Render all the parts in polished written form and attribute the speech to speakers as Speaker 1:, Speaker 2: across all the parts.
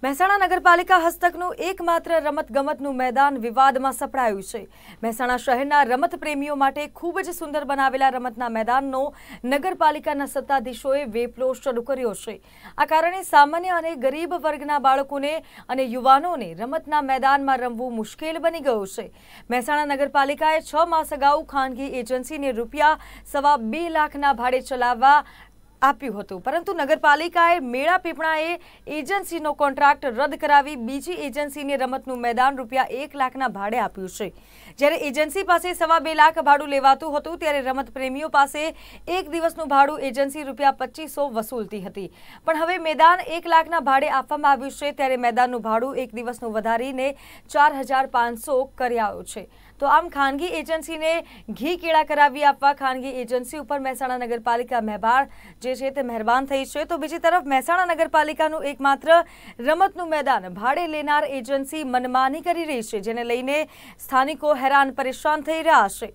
Speaker 1: મહેસાણા નગરપાલિકા હસ્તકનું એકમાત્ર રમતગમતનું મેદાન વિવાદમાં સપડાયું છે। મહેસાણા શહેરના રમત પ્રેમીઓ માટે ખૂબ જ સુંદર બનાવેલા રમતના મેદાનનો નગરપાલિકાના સત્તાધીશોએ વેપલો શરૂ કર્યો છે। આ કારણે સામાન્ય અને ગરીબ વર્ગના બાળકોને અને યુવાનોને રમતના મેદાનમાં રમવું મુશ્કેલ બની ગયું છે। મહેસાણા નગરપાલિકાએ 6 માસ અગાઉ ખાનગી એજન્સીને ₹2.25 લાખના ભાડે ચલાવવા આપ્યું હતું, પરંતુ નગરપાલિકાએ મેળા પીપળાએ એજન્સીનો કોન્ટ્રાક્ટ રદ કરાવી બીજી એજન્સીને રમતનું મેદાન ₹1 લાખના ભાડે આપ્યું છે। જ્યારે એજન્સી પાસે ₹2.25 લાખ ભાડું લેવાતું હતું, ત્યારે રમત પ્રેમીઓ પાસે એક દિવસનું ભાડું એજન્સી ₹2500 વસૂલતી હતી। પણ હવે મેદાન 1 લાખના ભાડે આપવામાં આવ્યું છે, ત્યારે મેદાનનું ભાડું એક દિવસનું વધારીને 4500 કર્યું છે। તો આમ ખાનગી એજન્સીને ઘી કેળા કરાવી આપવા ખાનગી એજન્સી ઉપર મહેસાણા નગરપાલિકા મહેરબાન થઈ છે। તો બીજી તરફ મહેસાણા નગરપાલિકાનું એકમાત્ર રમતનું મેદાન ભાડે લેનાર એજન્સી મનમાની કરી રહી છે, જેને લઈને સ્થાનિકો હેરાન પરેશાન થઈ રહ્યા છે।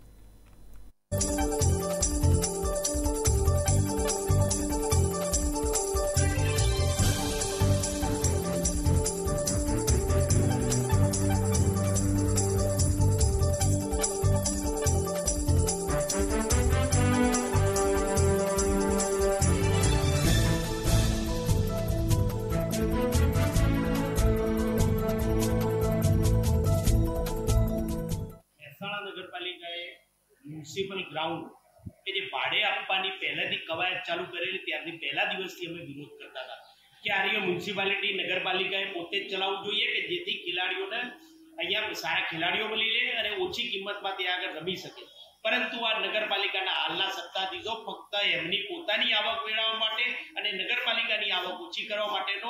Speaker 2: म्युनिसिपल ग्राउंड के जे भाड़े आपवानी पहलेथी कवायत चालू करेली त्यारथी पहला दिवसथी अमे विरोध करता था कि आ रही म्युनिसिपालिटी नगरपालिकाए पोते ज चलावવું જોઈએ કે જેથી ખેલાડીઓને અહીંયા સારા ખેલાડીઓ મળી લે અને ઓછી કિંમતમાં ત્યાં આગળ રમી શકે। પરંતુ આ નગરપાલિકાના હાલના સત્તાધીશો ફક્ત એમની પોતાની આવક મેળવવા માટે અને નગરપાલિકાની આવક ઓછી કરવા માટેનો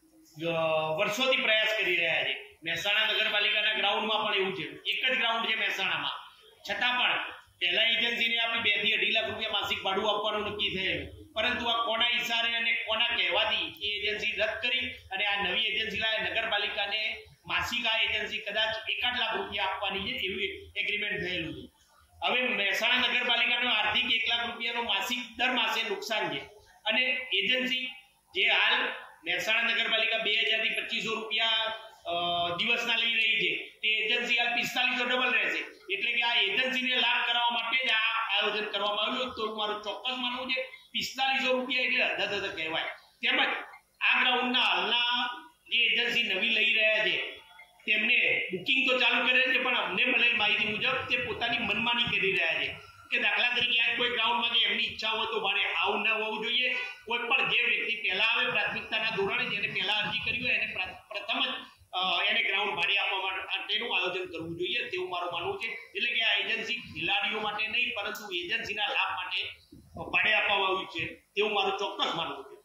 Speaker 2: વર્ષોથી પ્રયાસ કરી રહ્યા છે। મહેસાણા નગરપાલિકાના ગ્રાઉન્ડમાં પણ એવું છે, એક જ ગ્રાઉન્ડ છે મહેસાણામાં, છતાં પણ पहला एजेंसी ने आपी 2 થી 2.5 લાખ રૂપિયા मासिक भाड़ू આપવાનું નક્કી થયેલું, પરંતુ આ કોના ઈશારે અને કોના કહેવાથી એ એજન્સી રદ કરી અને આ નવી એજન્સી લાવે નગરપાલિકાને માસિક આ એજન્સી કદાચ 1.5 લાખ રૂપિયા આપવાની છે એવી એગ્રીમેન્ટ થયેલું છે। હવે મહેસાણા નગરપાલિકાનો આર્થિક 1 લાખ રૂપિયાનો માસિક દર માસે નુકસાન છે અને એજન્સી જે હાલ મહેસાણા નગરપાલિકા 2000 થી 2500 રૂપિયા દિવસના લઈ રહી છે, તે એજન્સી હાલ 4500 ડબલ રહેશે। એટલે કે આ એજન્સીને લાભ કરાવવા માટે જ આ આયોજન કરવામાં આવ્યું। તો મારું ચોક્કસ માનવું છે 4500 રૂપિયા એટલે હદ કહેવાય। તેમજ આ ગ્રાઉન્ડના હાલના જે એજન્સી નવી લઈ રહ્યા છે તેમને બુકિંગ તો ચાલુ કરે છે, પણ અમને મળેલ માહિતી મુજબ તે પોતાની મનમાની કરી રહ્યા છે કે દાખલા તરીકે આ કોઈ ગ્રાઉન્ડમાં કે એમની ઈચ્છા હોય તો મારે આવું ન હોવું જોઈએ। કોઈ પણ જે વ્યક્તિ પહેલા આવે પ્રાથમિકતાના ધોરણે જેને પહેલા અરજી કરી હોય એને પ્રથમ જ એને ગ્રાઉન્ડ ભાડે આપવા માટેનું આયોજન કરવું જોઈએ તેવું મારું માનવું છે। એટલે કે આ એજન્સી ખેલાડીઓ માટે નહીં પરંતુ એજન્સીના લાભ માટે ભાડે આપવામાં આવ્યું છે તેવું મારું ચોક્કસ માનવું છે।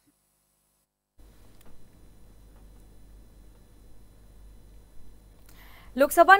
Speaker 1: લોકસભા